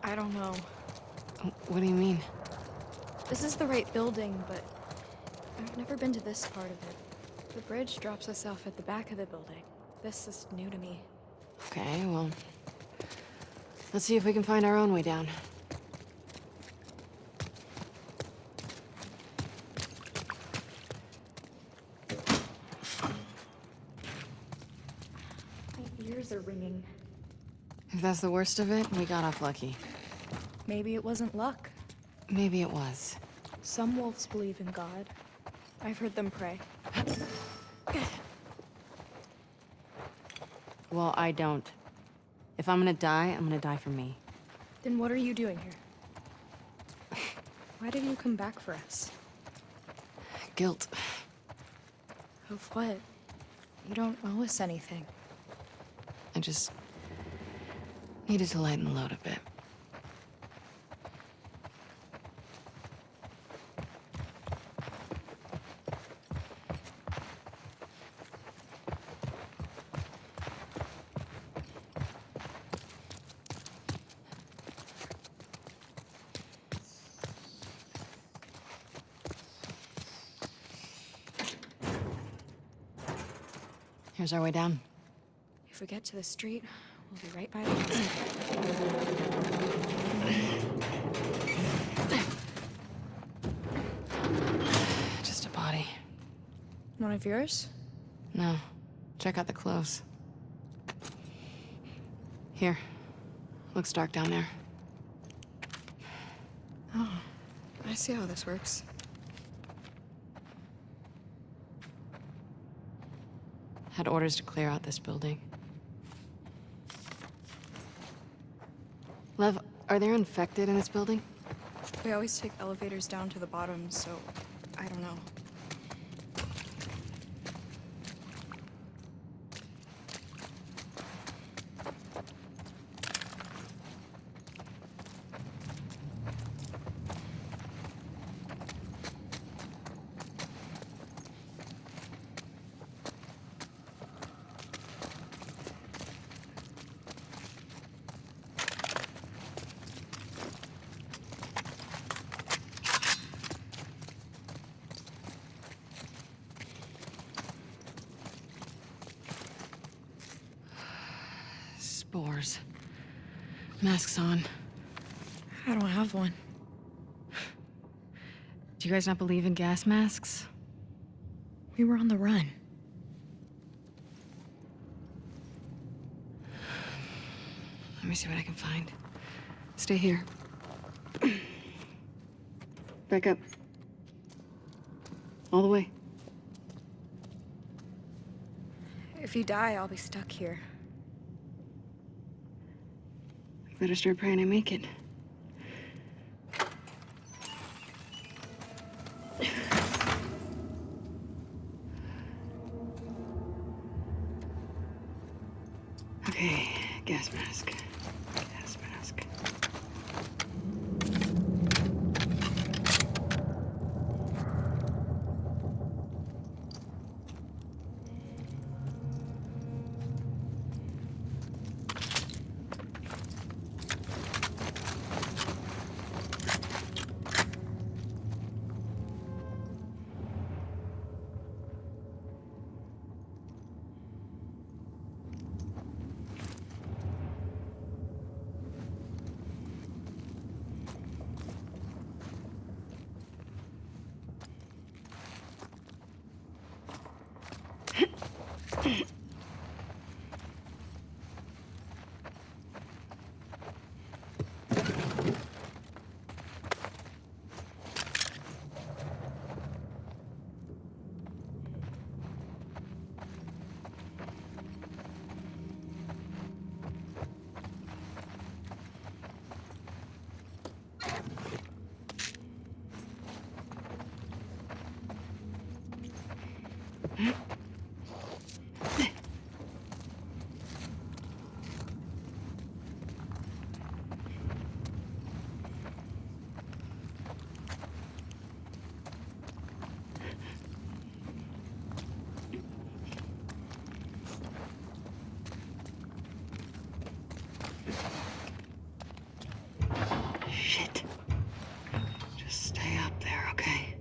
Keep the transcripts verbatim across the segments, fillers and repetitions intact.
I don't know. What do you mean? This is the right building, but I've never been to this part of it. The bridge drops us off at the back of the building. This is new to me. Okay, well... let's see if we can find our own way down. My ears are ringing. If that's the worst of it, we got off lucky. Maybe it wasn't luck. Maybe it was. Some wolves believe in God. I've heard them pray. Well, I don't. If I'm gonna die, I'm gonna die for me. Then what are you doing here? Why did you come back for us? Guilt. Of what? You don't owe us anything. I just... needed to lighten the load a bit. Here's our way down. If we get to the street, we'll be right by the house. Just a body. One of yours? No. Check out the clothes. Here. Looks dark down there. Oh, I see how this works. Had orders to clear out this building. Lev, are there infected in this building? We always take elevators down to the bottom, so I don't know. Spores. Masks on. I don't have one. Do you guys not believe in gas masks? We were on the run. Let me see what I can find. Stay here. Back up. All the way. If you die, I'll be stuck here. Better start praying I make it. Okay, gas mask. Gas mask. Shit. Just stay up there, okay?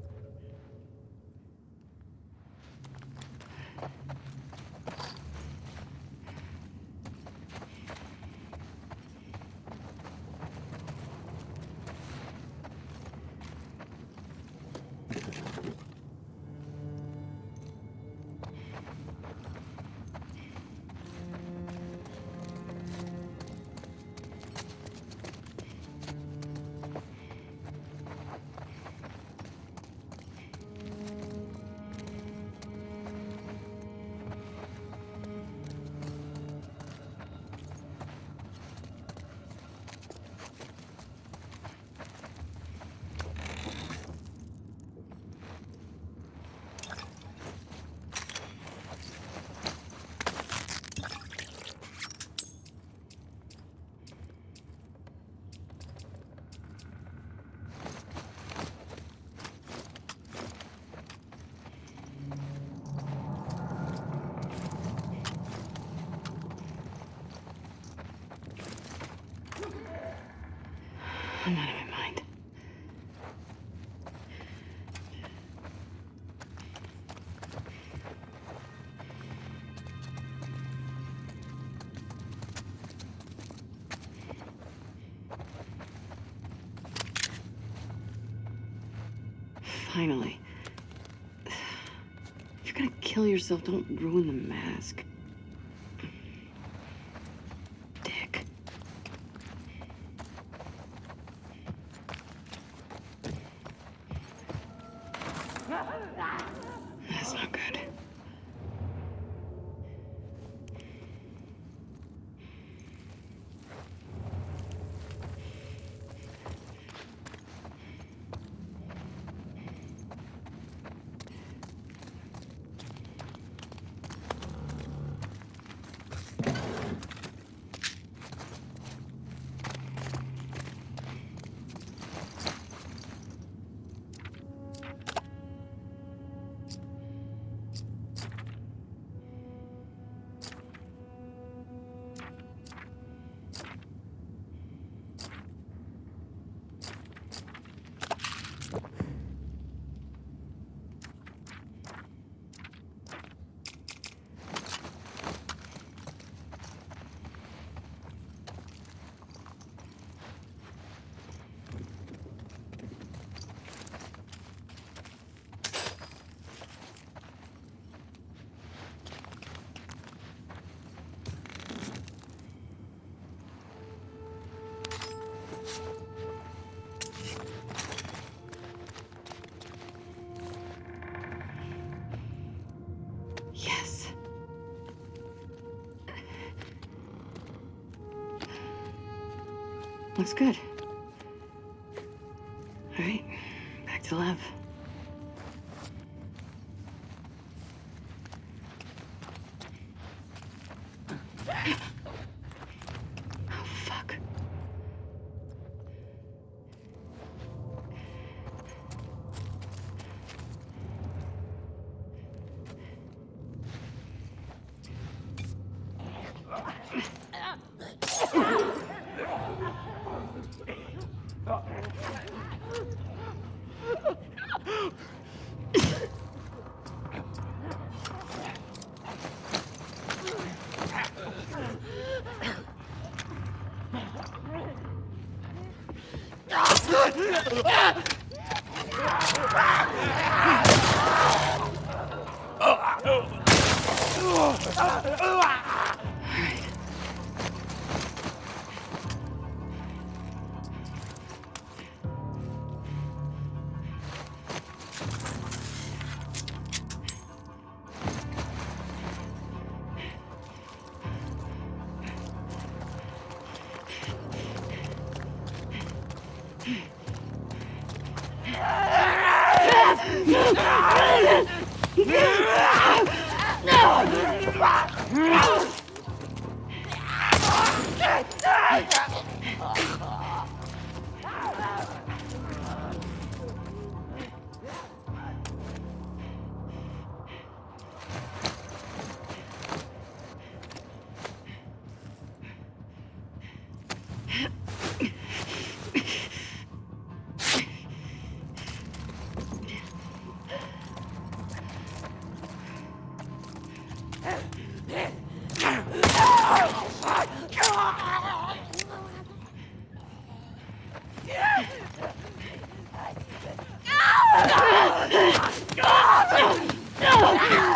I'm out of my mind. Finally. If you're gonna kill yourself, don't ruin the mask. Dick. That's not good. Yes. Looks good. All right, back to lab. Oh, fuck.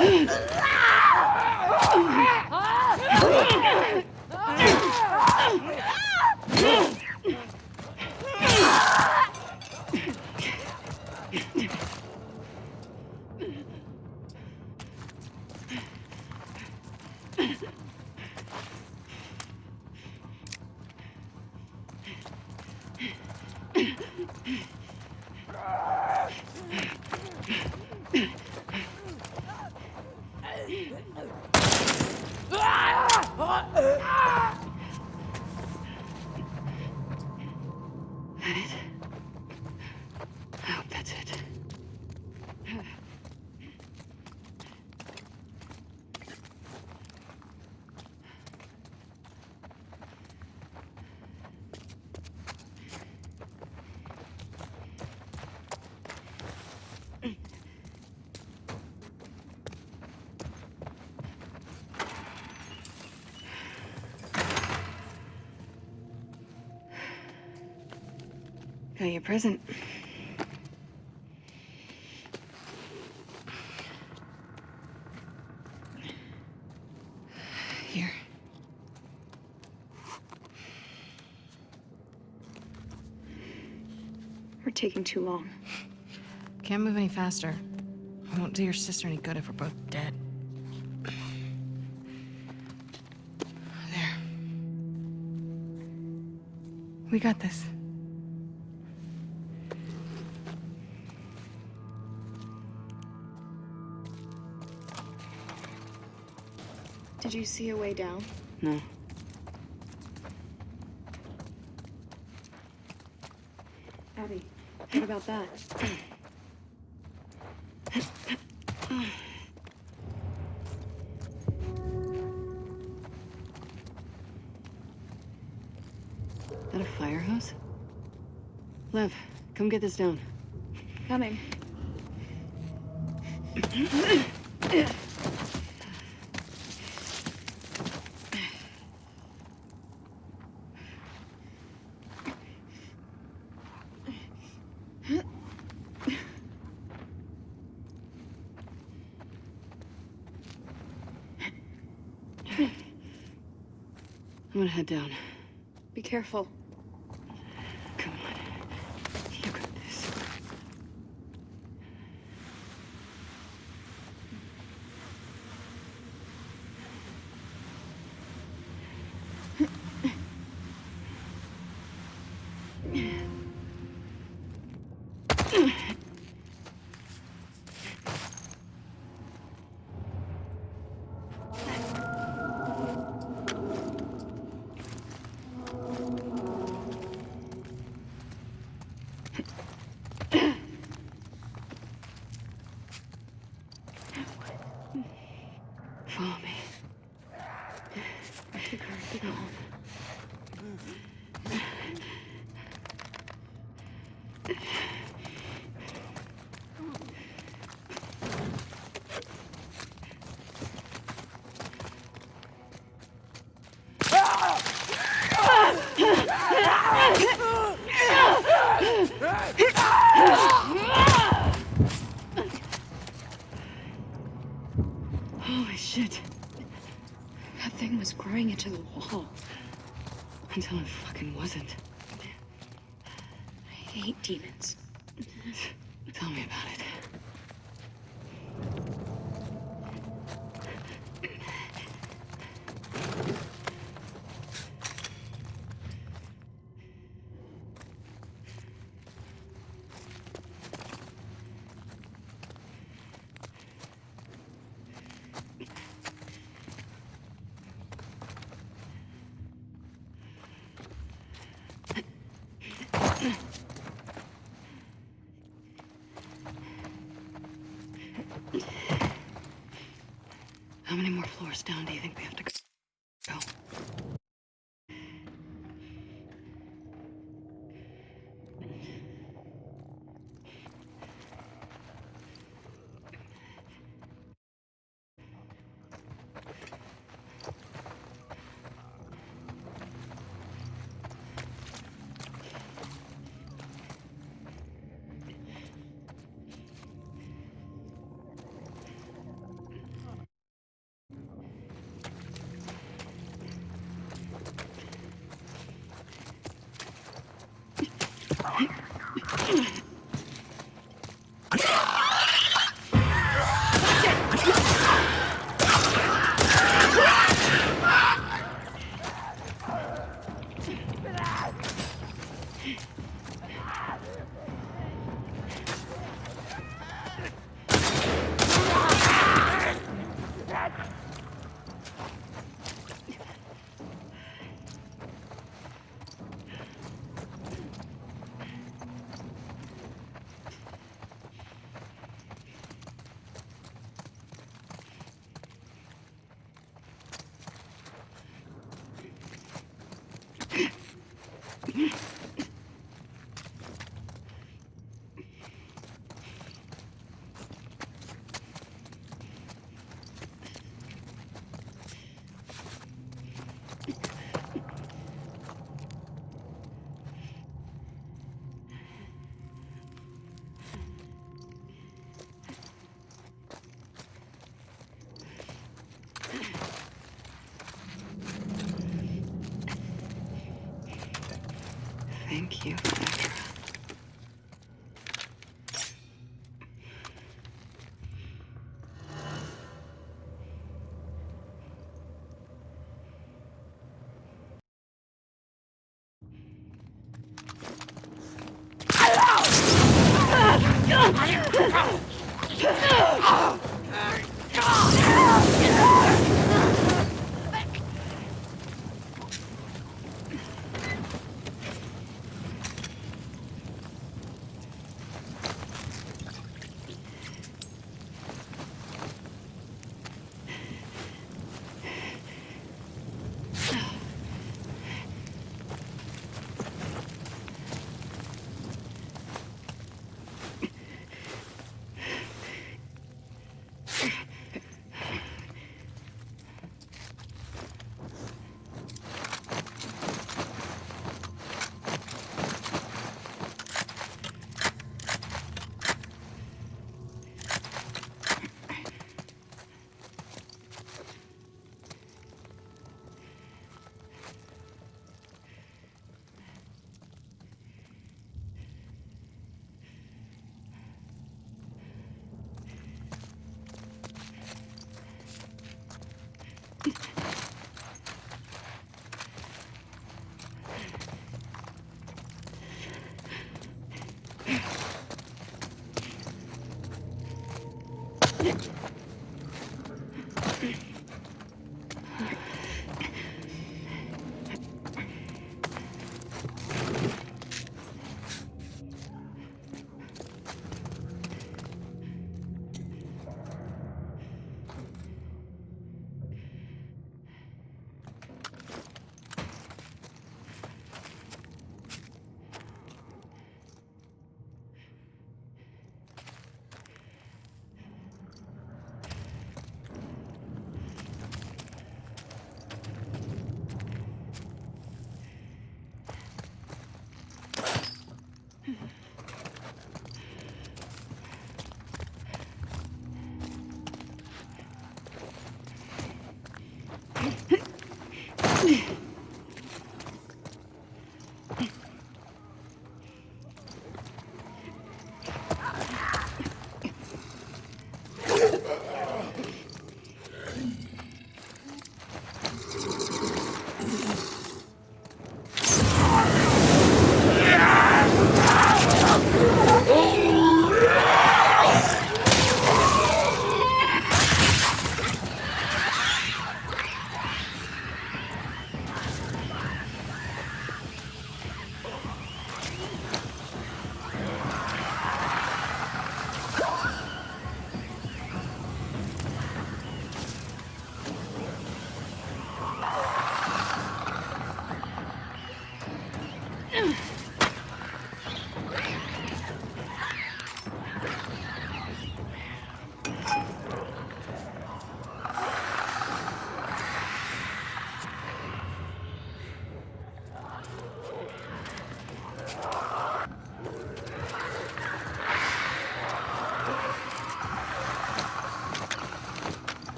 That it? I hope that's it. Got your present. Here. We're taking too long. Can't move any faster. It won't do your sister any good if we're both dead. There. We got this. Did you see a way down? No. Abby, what about that? Is that a fire hose? Lev, come get this down. Coming. I'm gonna head down. Be careful. Come on. You got this. Follow me. Keep going, keep going. Holy shit. That thing was growing into the wall. Until it fucking wasn't. I hate demons. Tell me about it. How many more floors down do you think we have to go? Go. Thank you, Petra.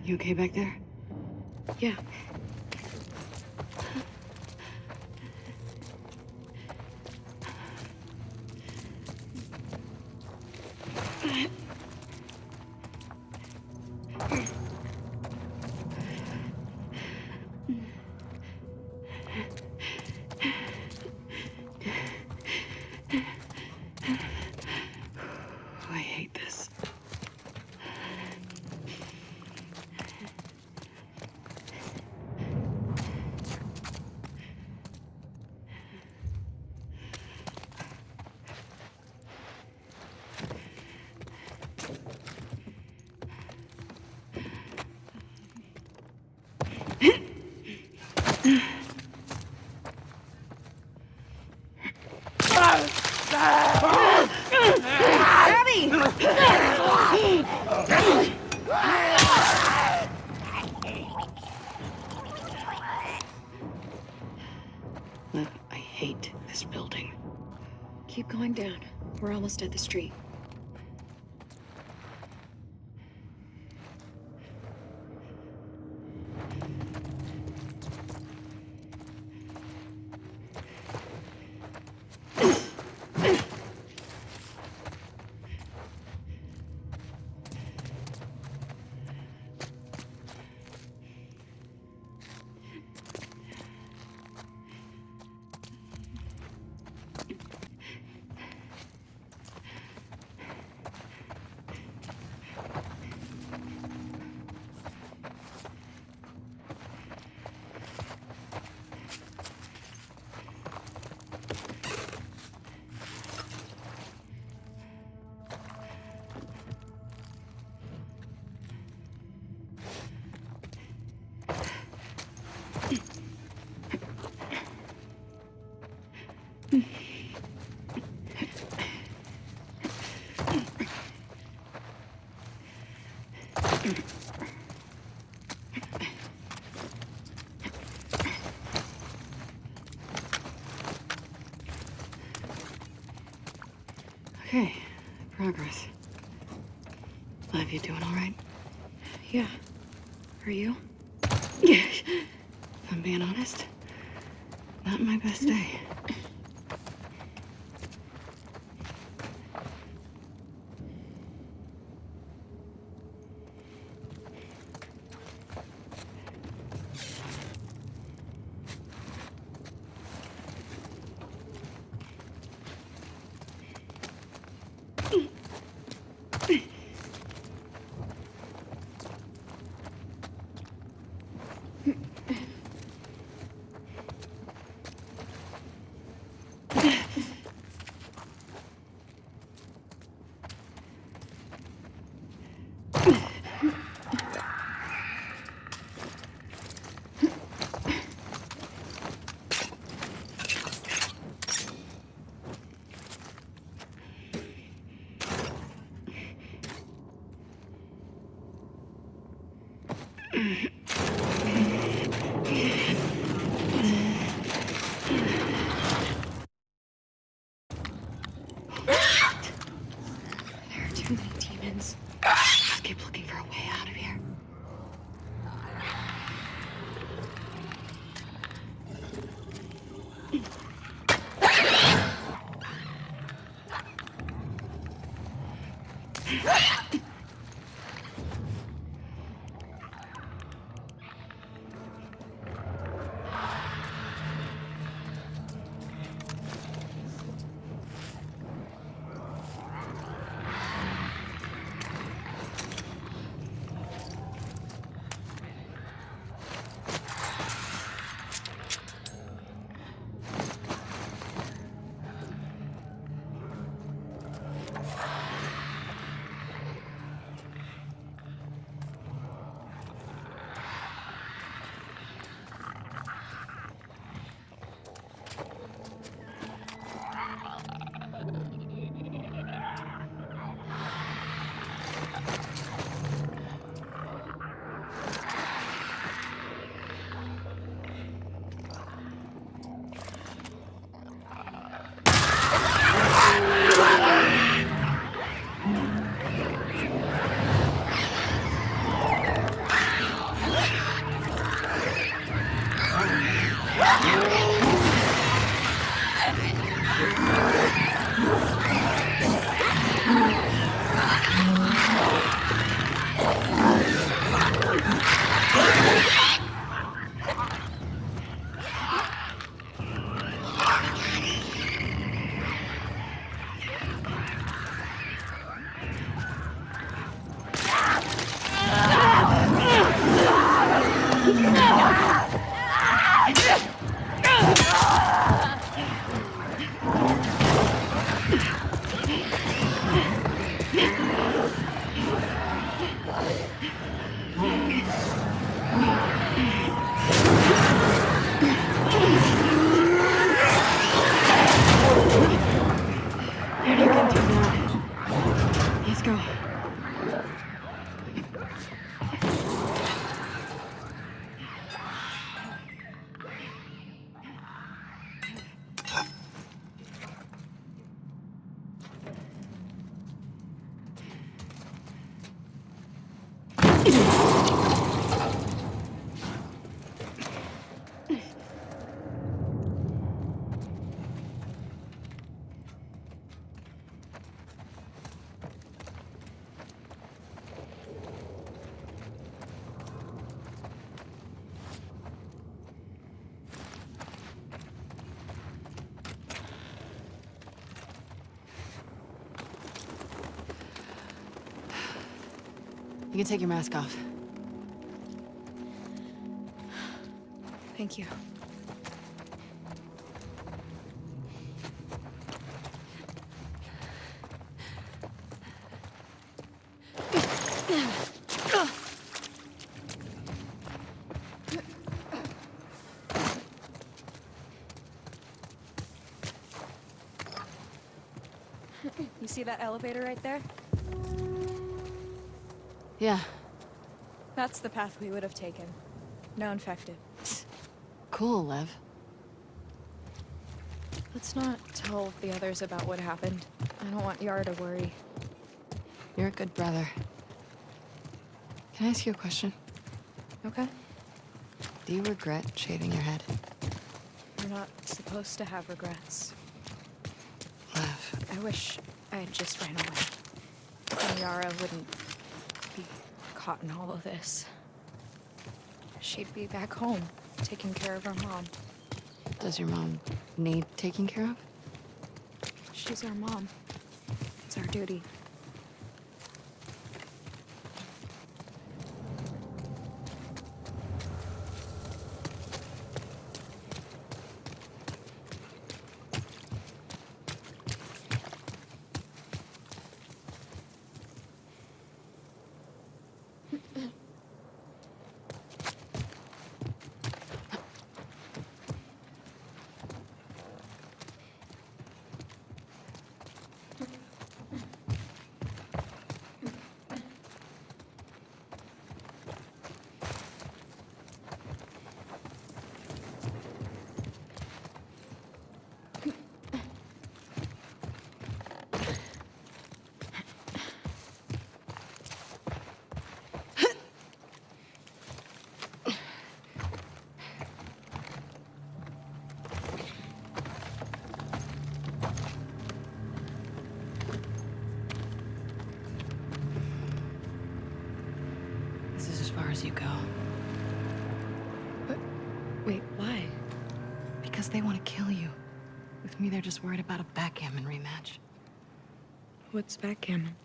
You okay back there? Yeah. I hate this. Liv, I hate this building. Keep going down. We're almost at the street. Okay, progress. Liv, you doing all right? Yeah. Are you? If I'm being honest, not my best day. There are too many demons. Let's keep looking for a way out of here. You can take your mask off. Thank you. You see that elevator right there? Yeah. That's the path we would have taken. No infected. Cool, Lev. Let's not tell the others about what happened. I don't want Yara to worry. You're a good brother. Can I ask you a question? Okay? Do you regret shaving your head? You're not supposed to have regrets. Lev. I wish I had just ran away. And Yara wouldn't be caught in all of this. She'd be back home, taking care of her mom. Does your mom need taking care of? She's our mom. It's our duty. This is as far as you go. But, wait, why? Because they want to kill you. With me, they're just worried about a backgammon rematch. What's backgammon?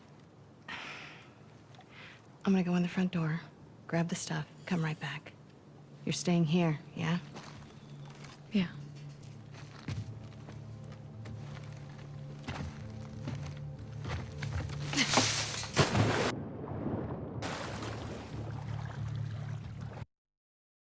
I'm gonna go in the front door, grab the stuff, come right back. You're staying here, yeah? Yeah.